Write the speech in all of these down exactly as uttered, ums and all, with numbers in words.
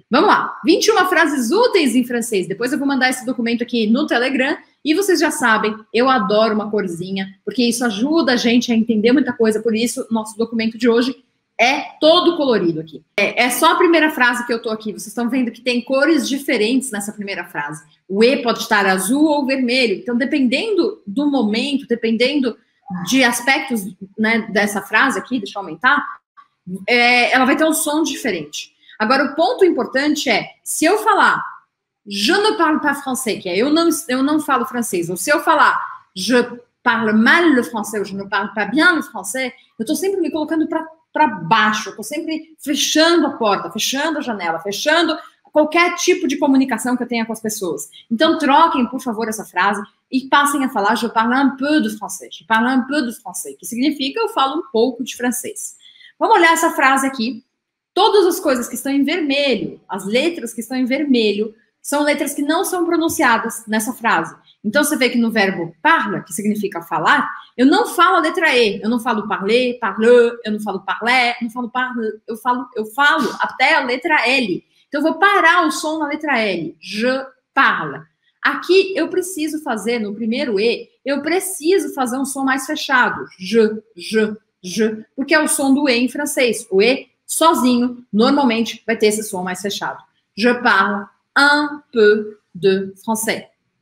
Vamos lá, vinte e uma frases úteis em francês. Depois eu vou mandar esse documento aqui no Telegram. E vocês já sabem, eu adoro uma corzinha, porque isso ajuda a gente a entender muita coisa. Por isso, nosso documento de hoje é todo colorido aqui. É, é só a primeira frase que eu tô aqui. Vocês estão vendo que tem cores diferentes nessa primeira frase. O E pode estar azul ou vermelho. Então, dependendo do momento, dependendo de aspectos, né, dessa frase aqui, deixa eu aumentar, é, ela vai ter um som diferente. Agora, o ponto importante é, se eu falar je ne parle pas français, que é eu não, eu não falo francês, ou se eu falar je parle mal le français, ou je ne parle pas bien le français, eu estou sempre me colocando para baixo, eu estou sempre fechando a porta, fechando a janela, fechando qualquer tipo de comunicação que eu tenha com as pessoas. Então, troquem, por favor, essa frase e passem a falar je parle un peu de français, je parle un peu de français, que significa eu falo um pouco de francês. Vamos olhar essa frase aqui. Todas as coisas que estão em vermelho, as letras que estão em vermelho, são letras que não são pronunciadas nessa frase. Então, você vê que no verbo parle, que significa falar, eu não falo a letra E. Eu não falo parler, parleux, eu não falo parler, eu não falo parle, eu falo, eu falo até a letra L. Então, eu vou parar o som na letra L. Je parle. Aqui, eu preciso fazer, no primeiro E, eu preciso fazer um som mais fechado. Je, je, je, porque é o som do E em francês. O E sozinho, normalmente, vai ter esse som mais fechado. Je parle un peu de français.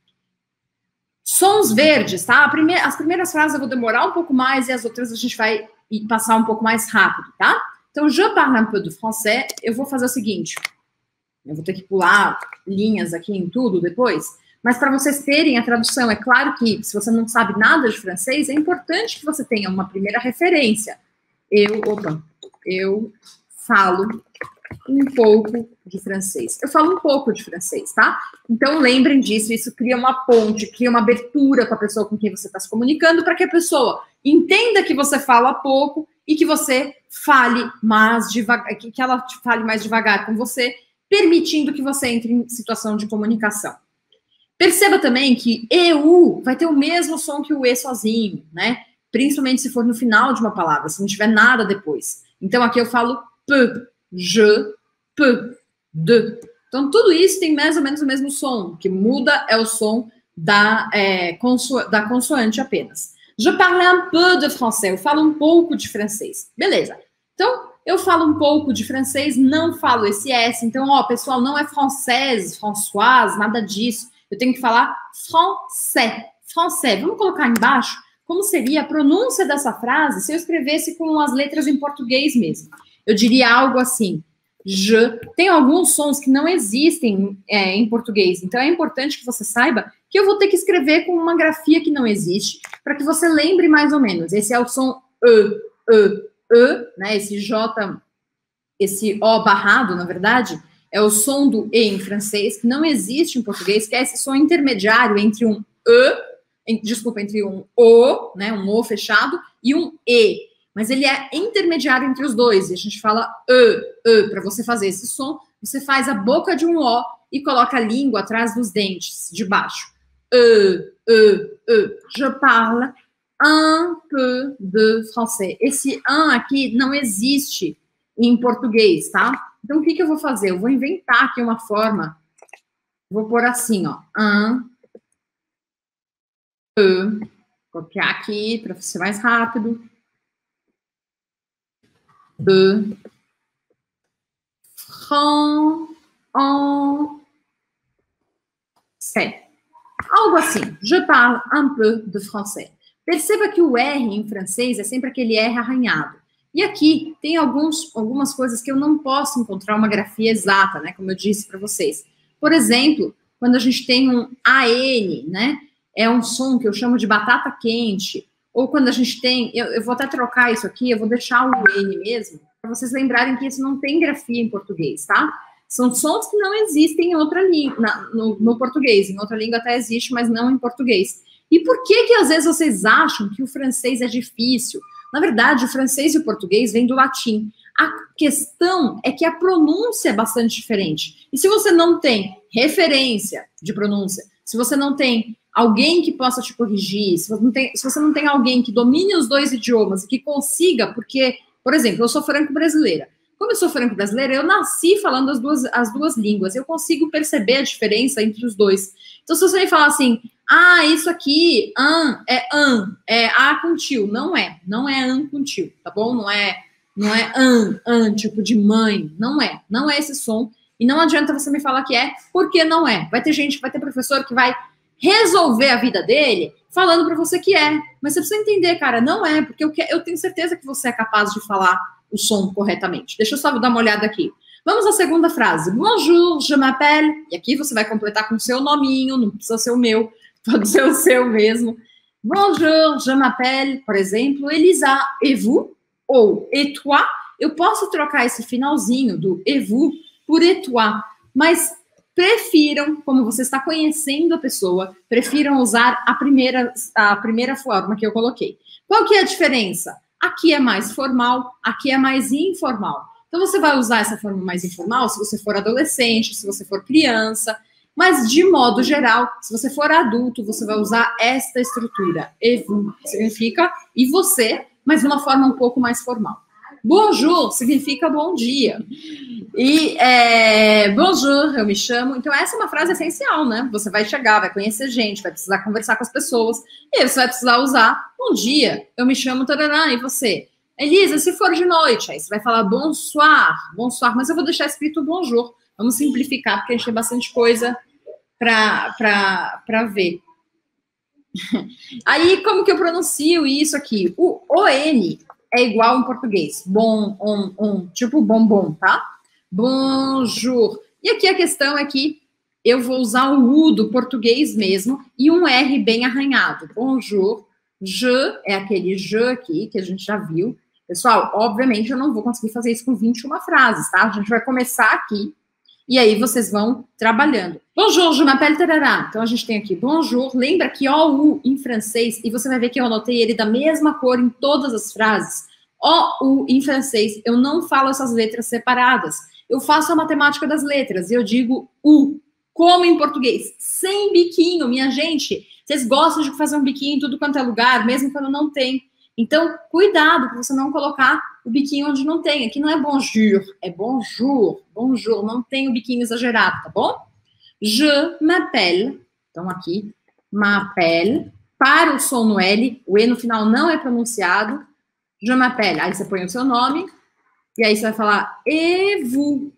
Sons verdes, tá? Primeira, as primeiras frases eu vou demorar um pouco mais e as outras a gente vai passar um pouco mais rápido, tá? Então, je parle un peu de français, eu vou fazer o seguinte. Eu vou ter que pular linhas aqui em tudo depois, mas para vocês terem a tradução, é claro que se você não sabe nada de francês, é importante que você tenha uma primeira referência. Eu, opa, eu falo um pouco de francês. Eu falo um pouco de francês, tá? Então, lembrem disso, isso cria uma ponte, cria uma abertura com a pessoa com quem você está se comunicando, para que a pessoa entenda que você fala pouco e que você fale mais devagar, que ela fale mais devagar com você, permitindo que você entre em situação de comunicação. Perceba também que E U vai ter o mesmo som que o E sozinho, né? Principalmente se for no final de uma palavra, se não tiver nada depois. Então, aqui eu falo peu, je, peu, de. Então, tudo isso tem mais ou menos o mesmo som. O que muda é o som da, é, conso da consoante apenas. Je parle un peu de français. Eu falo um pouco de francês. Beleza. Então, eu falo um pouco de francês, não falo esse S. Então, ó, pessoal, não é française, Françoise, nada disso. Eu tenho que falar français. Français. Vamos colocar embaixo como seria a pronúncia dessa frase se eu escrevesse com as letras em português mesmo. Eu diria algo assim. Je. Tem alguns sons que não existem é, em português. Então, é importante que você saiba que eu vou ter que escrever com uma grafia que não existe, para que você lembre mais ou menos. Esse é o som E, E, E, né? Esse J, esse O barrado, na verdade, é o som do E em francês, que não existe em português, que é esse som intermediário entre um E, em, desculpa, entre um O, né? Um O fechado, e um E. Mas ele é intermediário entre os dois. E a gente fala E, E. Para você fazer esse som, você faz a boca de um O e coloca a língua atrás dos dentes, de baixo. E, E, E. Je parle un peu de français. Esse un aqui não existe em português, tá? Então, o que, que eu vou fazer? Eu vou inventar aqui uma forma. Vou pôr assim, ó. Un peu. Vou copiar aqui para ser mais rápido. De français. Algo assim. Je parle un peu de français. Perceba que o R em francês é sempre aquele R arranhado. E aqui tem alguns, algumas coisas que eu não posso encontrar uma grafia exata, né? Como eu disse para vocês. Por exemplo, quando a gente tem um A N, né? É um som que eu chamo de batata quente. Ou quando a gente tem, eu, eu vou até trocar isso aqui, eu vou deixar o N mesmo, para vocês lembrarem que isso não tem grafia em português, tá? São sons que não existem em outra língua, no, no português. Em outra língua até existe, mas não em português. E por que que às vezes vocês acham que o francês é difícil? Na verdade, o francês e o português vêm do latim. A questão é que a pronúncia é bastante diferente. E se você não tem referência de pronúncia, se você não tem alguém que possa te corrigir, se você não tem, se você não tem alguém que domine os dois idiomas e que consiga, porque, por exemplo, eu sou franco-brasileira, Como eu sou franco-brasileira, eu nasci falando as duas, as duas línguas. Eu consigo perceber a diferença entre os dois. Então, se você me falar assim, ah, isso aqui, an, é an, é a com tio. Não é. Não é an com tio, tá bom? Não é, não é an, an, tipo de mãe. Não é. Não é esse som. E não adianta você me falar que é, porque não é. Vai ter gente, vai ter professor que vai resolver a vida dele falando para você que é. Mas você precisa entender, cara, não é, porque eu, que, eu tenho certeza que você é capaz de falar o som corretamente. Deixa eu só dar uma olhada aqui. Vamos à segunda frase. Bonjour, je m'appelle. E aqui você vai completar com o seu nominho, não precisa ser o meu, pode ser o seu mesmo. Bonjour, je m'appelle, por exemplo, Elisa, et vous? Ou et toi? Eu posso trocar esse finalzinho do et vous por et toi, mas prefiram, como você está conhecendo a pessoa, prefiram usar a primeira, a primeira forma que eu coloquei. Qual que é a diferença? Aqui é mais formal, aqui é mais informal. Então, você vai usar essa forma mais informal se você for adolescente, se você for criança, mas, de modo geral, se você for adulto, você vai usar esta estrutura. Et vous significa e você, mas de uma forma um pouco mais formal. Bonjour significa bom dia. E é, bonjour, eu me chamo. Então, essa é uma frase essencial, né? Você vai chegar, vai conhecer gente, vai precisar conversar com as pessoas. E aí você vai precisar usar bom dia, eu me chamo tarará, e você? Elisa, se for de noite, aí você vai falar bonsoir, bonsoir, mas eu vou deixar escrito bonjour. Vamos simplificar, porque a gente tem bastante coisa para ver. Aí, como que eu pronuncio isso aqui? O O N é igual em português. Bom, on, on, tipo bombom, tá? Bonjour. E aqui a questão é que eu vou usar o U do português mesmo e um R bem arranhado. Bonjour. Je é aquele je aqui que a gente já viu. Pessoal, obviamente eu não vou conseguir fazer isso com vinte e uma frases, tá? A gente vai começar aqui e aí vocês vão trabalhando. Bonjour, je m'appelle tarará. Então a gente tem aqui bonjour. Lembra que O U em francês, e você vai ver que eu anotei ele da mesma cor em todas as frases. O U em francês, eu não falo essas letras separadas. Eu faço a matemática das letras e eu digo U, como em português, sem biquinho, minha gente. Vocês gostam de fazer um biquinho em tudo quanto é lugar, mesmo quando não tem. Então, cuidado para você não colocar o biquinho onde não tem. Aqui não é bonjour, é bonjour, bonjour. Não tem o biquinho exagerado, tá bom? Je m'appelle. Então, aqui, m'appelle. Para o som no L, o E no final não é pronunciado. Je m'appelle. Aí você põe o seu nome. E aí você vai falar et vous.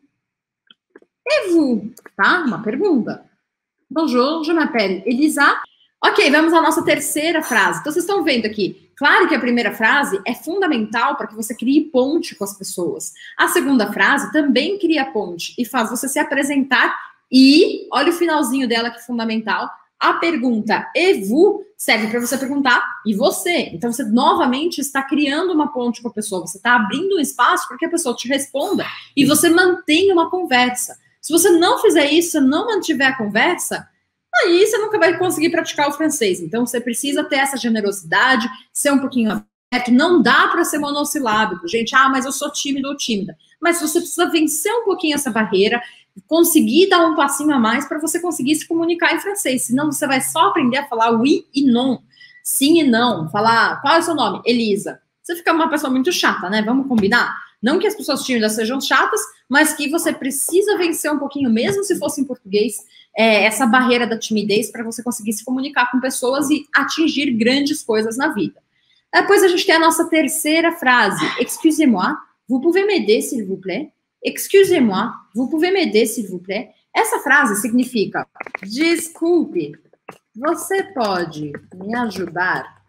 Et vous, tá? Uma pergunta. Bonjour, je m'appelle Elisa. Ok, vamos à nossa terceira frase. Então, vocês estão vendo aqui. Claro que a primeira frase é fundamental para que você crie ponte com as pessoas. A segunda frase também cria ponte e faz você se apresentar e, olha o finalzinho dela que é fundamental, a pergunta et vous serve para você perguntar e você. Então, você novamente está criando uma ponte com a pessoa, você está abrindo um espaço para que a pessoa te responda e você mantenha uma conversa. Se você não fizer isso, se não mantiver a conversa, aí você nunca vai conseguir praticar o francês. Então, você precisa ter essa generosidade, ser um pouquinho aberto. Não dá para ser monossilábico. Gente, ah, mas eu sou tímido ou tímida. Mas você precisa vencer um pouquinho essa barreira, conseguir dar um passinho a mais para você conseguir se comunicar em francês. Senão, você vai só aprender a falar oui e non. Sim e não. Falar, qual é o seu nome? Elisa. Você fica uma pessoa muito chata, né? Vamos combinar? Não que as pessoas tímidas sejam chatas, mas que você precisa vencer um pouquinho, mesmo se fosse em português, é, essa barreira da timidez para você conseguir se comunicar com pessoas e atingir grandes coisas na vida. Depois a gente tem a nossa terceira frase. Excusez-moi, vous pouvez m'aider, s'il vous plaît? Excusez-moi, vous pouvez m'aider, s'il vous plaît? Essa frase significa, desculpe, você pode me ajudar?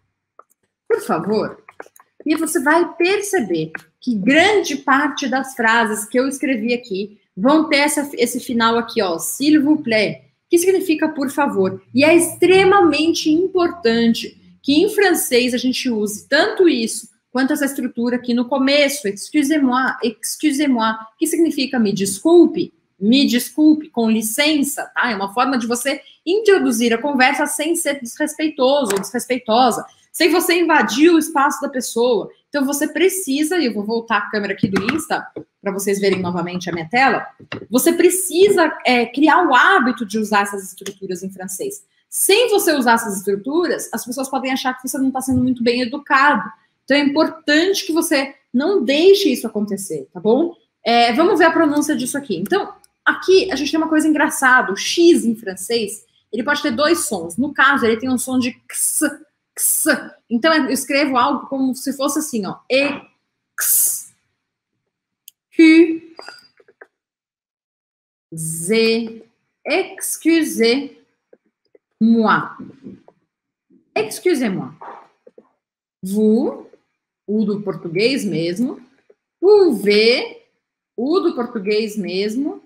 Por favor? E você vai perceber que grande parte das frases que eu escrevi aqui vão ter essa, esse final aqui, ó, s'il vous plaît, que significa por favor. E é extremamente importante que em francês a gente use tanto isso quanto essa estrutura aqui no começo, excusez-moi, excusez-moi, que significa me desculpe, me desculpe, com licença, tá? É uma forma de você introduzir a conversa sem ser desrespeitoso ou desrespeitosa, sem você invadir o espaço da pessoa. Então, você precisa, e eu vou voltar a câmera aqui do Insta, para vocês verem novamente a minha tela, você precisa é, criar o hábito de usar essas estruturas em francês. Sem você usar essas estruturas, as pessoas podem achar que você não está sendo muito bem educado. Então, é importante que você não deixe isso acontecer, tá bom? É, vamos ver a pronúncia disso aqui. Então, aqui a gente tem uma coisa engraçada. O X em francês, ele pode ter dois sons. No caso, ele tem um som de x, x. Então, eu escrevo algo como se fosse assim, ó. E, x, Q, Z, excusez-moi. Excusez-moi. Vous, o do português mesmo. Pouvez, o do português mesmo.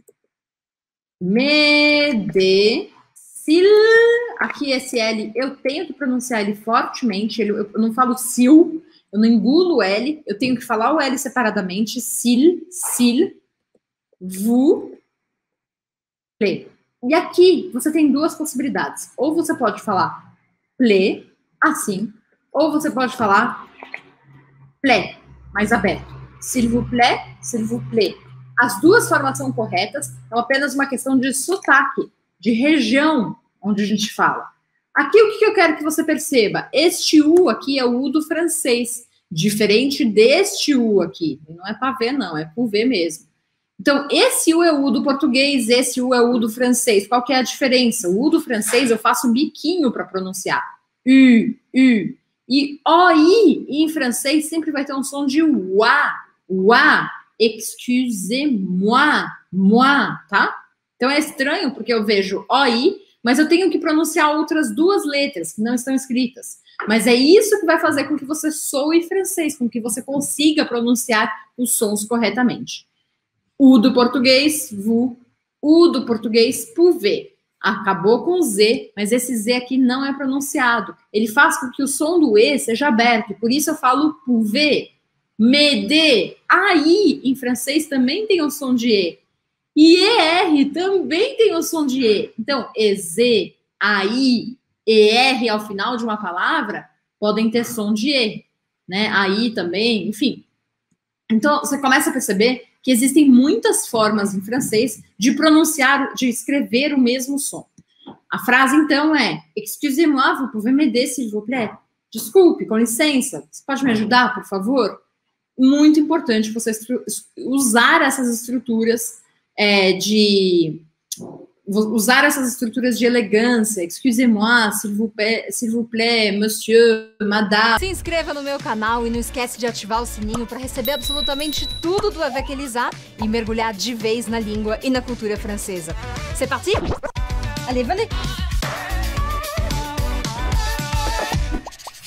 Me de, s'il, aqui esse L, eu tenho que pronunciar ele fortemente, ele, eu não falo s'il, eu não engulo o L, eu tenho que falar o L separadamente, s'il, s'il, vous, plaît. E aqui você tem duas possibilidades, ou você pode falar plaît, assim, ou você pode falar plaît, mais aberto. S'il vous plaît, s'il vous plaît. As duas formas são corretas, é apenas uma questão de sotaque, de região onde a gente fala. Aqui, o que eu quero que você perceba? Este U aqui é o U do francês, diferente deste U aqui. Não é para ver, não, é por ver mesmo. Então, esse U é o U do português, esse U é o U do francês. Qual que é a diferença? O U do francês eu faço um biquinho para pronunciar. U, U. E O I em francês sempre vai ter um som de UA, UA. Excusez-moi, moi, tá? Então é estranho porque eu vejo O I, mas eu tenho que pronunciar outras duas letras que não estão escritas. Mas é isso que vai fazer com que você soe francês, com que você consiga pronunciar os sons corretamente. O do português, vous. O do português, pouvez. Acabou com Z, mas esse Z aqui não é pronunciado. Ele faz com que o som do E seja aberto, por isso eu falo pouvez. Me de, aí em francês também tem o som de E. E E R também tem o som de E. Então, E Z, A I, E R ao final de uma palavra podem ter som de E, né? Aí também, enfim. Então, você começa a perceber que existem muitas formas em francês de pronunciar, de escrever o mesmo som. A frase, então, é excusez-moi, vous pouvez m'aider, s'il vous plaît? Desculpe, com licença, você pode me ajudar, por favor? Muito importante você usar essas estruturas é, de... usar essas estruturas de elegância. Excusez-moi, s'il vous plaît, s'il vous plaît, monsieur, madame. Se inscreva no meu canal e não esquece de ativar o sininho para receber absolutamente tudo do Avec Elisa e mergulhar de vez na língua e na cultura francesa. C'est parti? Allez, venez!